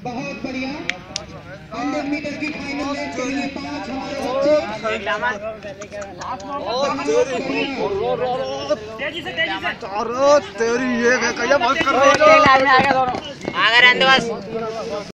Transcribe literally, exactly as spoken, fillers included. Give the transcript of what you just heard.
बहुत बढ़िया। Hundred meter की फाइनल रेस के लिए पांच हमारे बच्चे। तेजी से तेजी से तेरी ये क्या बस कर रहे हो? आगे रहने दो बस।